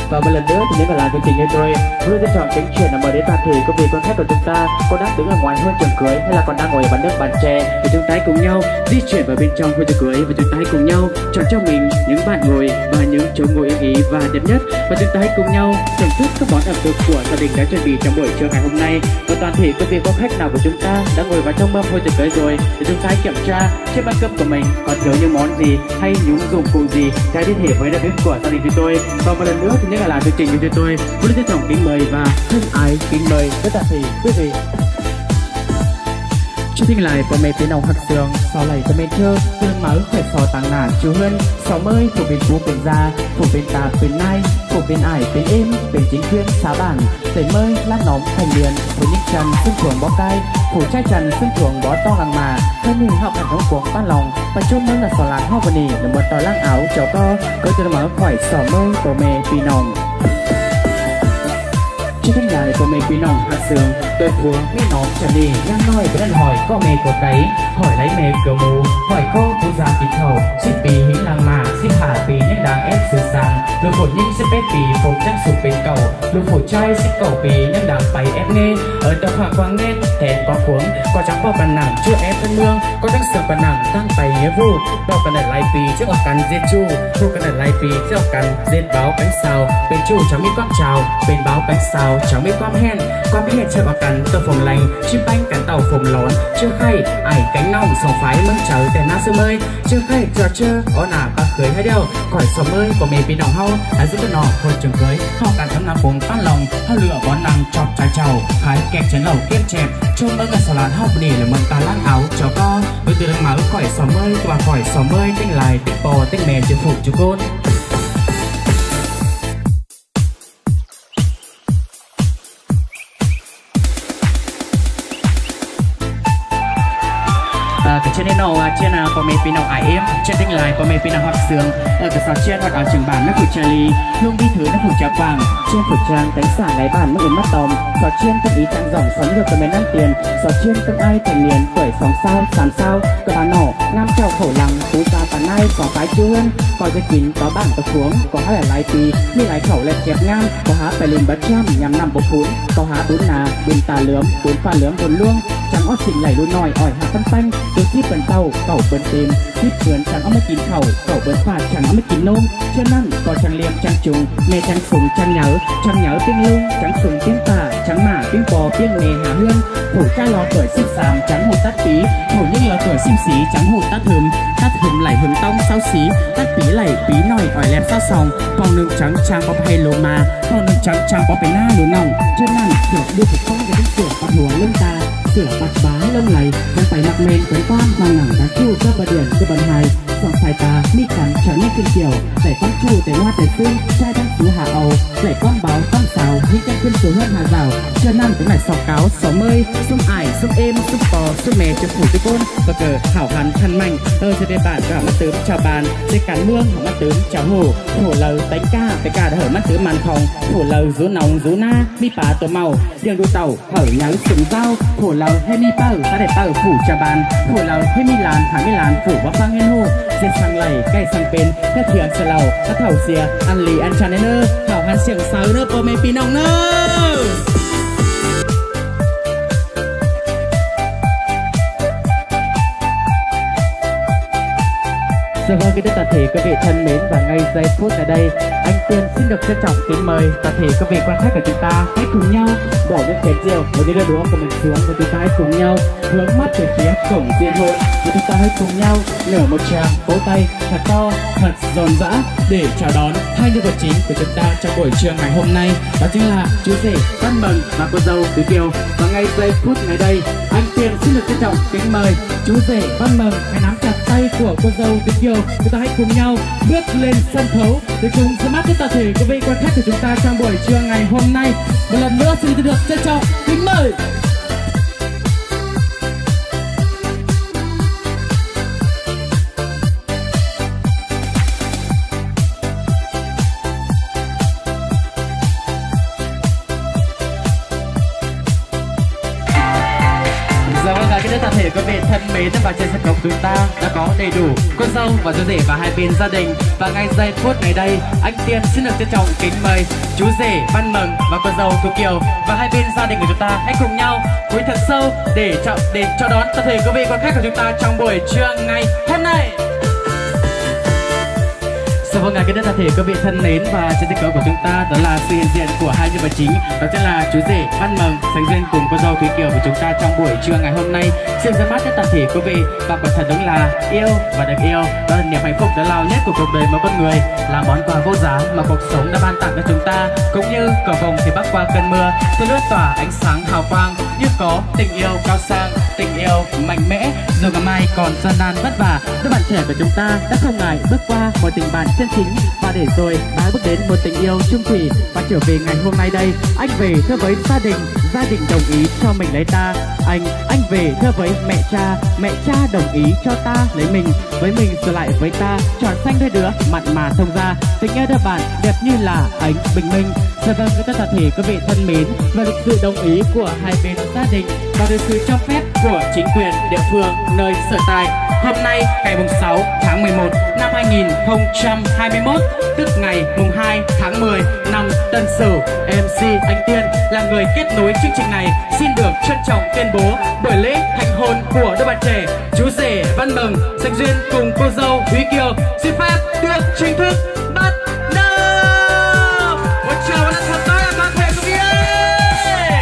Và một lần nữa thì nếu mà làm chương trình như tôi luôn sẽ chọn kính chuyển là mời đến toàn thể quý vị quan khách của chúng ta có đang đứng ở ngoài hơn trường cưới hay là còn đang ngồi ở bàn nước bàn chè, thì chúng ta hãy cùng nhau di chuyển vào bên trong khu trường cưới và chúng ta hãy cùng nhau chọn cho mình những bạn ngồi và những chỗ ngồi ưng ý và đẹp nhất, và chúng ta hãy cùng nhau thưởng thức các món ẩm thực của gia đình đã chuẩn bị trong buổi trưa ngày hôm nay. Và toàn thể quý vị quan khách nào của chúng ta đã ngồi vào trong mâm khu trường cưới rồi thì chúng ta hãy kiểm tra trên bát cơm của mình còn thiếu những món gì hay những dụng cụ gì hãy liên hệ với đại bếp của gia đình chúng tôi. Và một lần nữa thì những là làm chương trình của chúng tôi muốn trân trọng kính mời và thân ái kính mời tất cả thì quý vị chương trình lại của mẹ tiếng đồng hạt sườn sau này cho mẹ thơ tương máu khỏe sò tăng nản chú hơn 60 phủ bên phú bên gia phủ bên tà bên nai phủ bên ải bên êm bên chính quyền xá bản tẩy mơi lát nóng thành liền phủ nhích trần xương chuồng bó cay phủ trai trần xương chuồng bó to làng mà thân hình học hẳn hông cuồng ban lòng và chôn mơ là sò láng ho vần nỉ là một tòa lang áo cháu to có từ máu khỏi sò mơi của mẹ pì nòng. Trên thanh đài của mẹ quý nòng hạt sườn tôi phúa mẹ nón trần đi nhang nói với lần hỏi có mẹ có cái hỏi lấy mẹ cửa mù hỏi cô phú gia kỳ thầu xích bì hĩnh làng mà xích hà bì nhắc đáng ép sư sang lục phổ nhinh xích bếp bì phổ chắc sụp bên cầu lục phổ trai xích cầu bì nhắc đáng bày ép nghe ở tập hòa quang nên thẹn có cuống có trắng bao bàn nặng chưa ép thân mương có trắng sườn bàn nặng tăng bày nghĩa vụ bao cần ở lai bì trước ở cắn dệt chu thu cần ở lai bì trước ở cắn dệt báo cánh sao bên chu cháu mi quang trào bên báo cánh sao cháu mi quam hen chơi vào cắn tàu phồng lành chim banh cắn tàu phồng lón chưa khay ải cánh nòng sòng phái mân trời tên na sư mơi chưa khay trò chơi ó nà ba cưới hay đeo khỏi sòng mơi của mẹ bị nòng hao hãy giúp nó thôi trường cưới họ cắn thấm nam vùng tan lòng họ lựa bón năng chọc trái trầu khái kẹp chén lẩu kiếp chẹp trông mơ gần sò lán hao nỉ là mân ta lang áo chó con từ từ đang máu khỏi sòng mơi và khỏi sòng mơi tinh lại tinh bò tinh mè chưa phục chú côn. Cái trên nó trên nào có mấy pin nào ải em trên tinh lại có mấy pin nào hoạt sườn cái sọt trên hoạt ở trường bản nó phủ trà ly hương đi thứ nó phủ trà vàng trên phủ trang đánh xả gáy bản nó mắt tòm sọt trên tâm ý trang dòng sóng ngược cái mấy năm tiền sọt trên tâm ai thành niên tuổi sóng sao sàn sao cái bàn nổ nam trào khẩu lằng phú gia tàn ai có cái chưa hơn có dây kín có bản có xuống có há là lái pì như lái khẩu lẹp chẹp ngang có há phải lên bát trăm nhằm nằm bột phún có há bún nà bún tà lướm bún pha lướm bún luông trắng ót xình lẩy đun nòi ỏi hạt phân tanh từ ship bần tàu cẩu bần tìm ship vườn trắng áo mới kín khẩu cẩu bần phạt trắng áo mới kín nôm chân năn có trắng liềm trắng trùng mè trắng sùng trắng nhớ tiếng lung trắng sùng tiếng tà trắng mả tiếng bò tiếng nghề hà hương phủ trai lò tuổi xích sàm trắng hồ tát pí phủ những lò tuổi sim xí trắng hồ tát hừm lẩy hừm tông sao xí tát pí lẩy pí nòi ỏi lẹp sao sòng phòng nương trắng trang bọc hay lô mà phòng nương trắng trang bọc phải na lô nòng chân năn thửa đưa thực con cái tiếng sửa bắt hùa lưng ta sửa bát bá lông lầy đang phải nặng men quấy quan mang ngẳng đá chu cho bà điển cho bàn hài sòng xài tà mi cắn trở nên kinh kiều đẩy con chu đẩy hoa đẩy xương trai đang xú hà ầu đẩy con báo tăng xào những chân quân xuống hơn hà rào chân ăn cũng lại sọc cáo sò mơi xung ải xung êm xung bò xung mè cho phủ tư côn và cờ hảo hắn khăn mạnh trên đề bản cả mắt tướng chào bàn dây cắn mương hảo mắt tướng chào hổ lầu đánh ca cái ca đã hở mắt tướng màn phòng hổ lầu rú nòng rú na mi pá tổ màu đường đu tàu hở nháo súng dao hổ lầu hay mi pơ ta để pơ phủ chào bàn hổ lầu hay mi làn thả mi làn phủ bắp phang hen hô dây sang lầy cây sang bên các thiền sờ lầu các thảo xìa ăn lì ăn trà nên nơ thảo hàn xiềng sáo nơ po mê pin nong nơ. Dạ vâng, kính thưa toàn thể quý vị thân mến, và ngay giây phút ở đây anh Tiên xin được trân trọng kính mời toàn thể quý vị quan khách của chúng ta hãy cùng nhau đổ những chén rượu và những đũa của mình xuống và chúng ta hãy cùng nhau hướng mắt về phía cổng diên hội và chúng ta hãy cùng nhau nở một tràng vỗ tay thật to, thật rộn rã để chào đón hai nhân vật chính của chúng ta trong buổi trưa ngày hôm nay, đó chính là chú rể Văn Mừng và cô dâu Tứ Kiều. Và ngay giây phút ngày đây anh Tiên xin được trân trọng kính mời chú rể Văn Mừng hãy nắm chặt tay của cô dâu Tứ Kiều. Chúng ta hãy cùng nhau bước lên sân khấu để cùng ra mắt tất thể quý vị quan khách của chúng ta trong buổi trưa ngày hôm nay. Một lần nữa xin được trân trọng kính mời. Dạ vâng, cái tất thể quý quý vị thân mến, và trên sân khấu chúng ta đã có đầy đủ cô dâu và chú rể và hai bên gia đình. Và ngay giây phút này đây, anh Tiên xin được trân trọng kính mời chú rể Văn Mừng và cô dâu Thu Kiều và hai bên gia đình của chúng ta hãy cùng nhau cúi thật sâu để chào đón toàn thể quý vị quan khách của chúng ta trong buổi trưa ngày hôm nay. Vâng, cái đất toàn thể quý vị thân mến, và trên sân khấu của chúng ta đó là sự hiện diện của hai nhân vật chính, đó chính là chú rể Văn Mừng sánh duyên cùng cô dâu Thúy Kiều của chúng ta trong buổi trưa ngày hôm nay. Xin ra mắt đến toàn thể quý vị, và quả thật đúng là yêu và được yêu đó là niềm hạnh phúc lớn lao nhất của cuộc đời mỗi con người, là món quà vô giá mà cuộc sống đã ban tặng cho chúng ta. Cũng như cầu vồng thì bắc qua cơn mưa, tôi lướt tỏa ánh sáng hào quang, như có tình yêu cao sang, tình yêu mạnh mẽ dù ngày mai còn gian nan vất vả. Các bạn trẻ của chúng ta đã không ngại bước qua một tình bạn chân chính, và để rồi đã bước đến một tình yêu chung thủy. Và trở về ngày hôm nay đây, anh về thưa với gia đình đồng ý cho mình lấy ta. Anh về thưa với mẹ cha đồng ý cho ta lấy mình, với mình rồi lại với ta, tròn xanh đôi đứa mặn mà thông ra, tình yêu đôi bạn đẹp như là ánh bình minh. Dạ vâng, các toàn thể quý vị thân mến, và được sự đồng ý của hai bên gia đình và được sự cho phép của chính quyền địa phương nơi sở tại, hôm nay ngày 6 tháng 11 năm 2021, tức ngày 2 tháng 10 năm Tân Sửu, MC Anh Tiên là người kết nối chương trình này xin được trân trọng tuyên bố buổi lễ thành hôn của đôi bạn trẻ chú rể Văn Mừng sánh duyên cùng cô dâu Thúy Kiều xin phép được chính thức bắt đầu. Một tràng vỗ tay thật to là toàn thể quý vị ơi.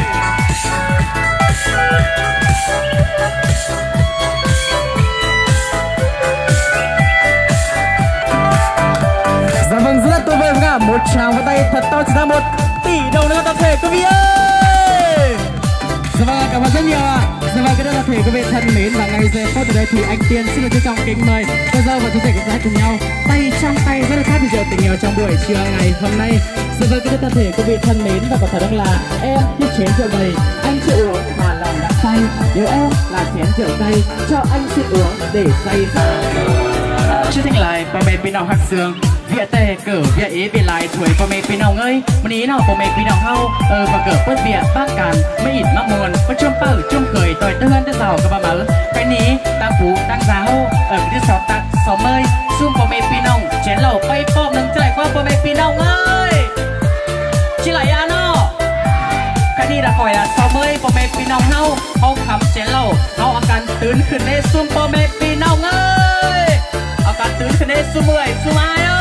Dạ vâng, rất là tuyệt vời cả. Một tràng vỗ tay thật to, chỉ ra 1 tỷ đồng nữa toàn thể quý vị ơi. Dạ vâng, cảm ơn rất nhiều ạ. Dạ vâng, cái đó là thể quý vị thân mến, và ngay giây phút tới đây thì anh Tiên xin được trân trọng kính mời cô dâu và chú rể cũng cùng nhau tay trong tay rất là khác thì tình yêu trong buổi trưa ngày hôm nay. Dạ vâng, cái đó toàn thể quý vị thân mến, và có thể đó là em chiếc chén rượu đầy anh chịu uống mà lòng đã say, nếu em là chén rượu say cho anh xin uống để say ra. Trước thỉnh lại bà mẹ pin học hạt xương vía tề cử vía ý bị lại tuổi bà mẹ pin hồng ơi mình ý nào bà mẹ pin hồng hâu và cỡ quất vía bác càn mấy ít mắc muồn có chôm bở chôm cười tội đơn tới giàu các bà mở cái ní ta phú đang giá hâu ở cái sáu tạc 60 xung bà mẹ pin hồng chén lẩu bay bom nâng chạy qua bà mẹ pin hồng ơi chỉ lại ăn nó cái ní đã khỏi là 60 bà mẹ pin hồng hâu hâu khắm chén lẩu hâu ăn cắn tướn khẩn nê xung bà mẹ pin hồng ơi ăn cắn tướn khẩn nê xung 10 xung 2 ơi.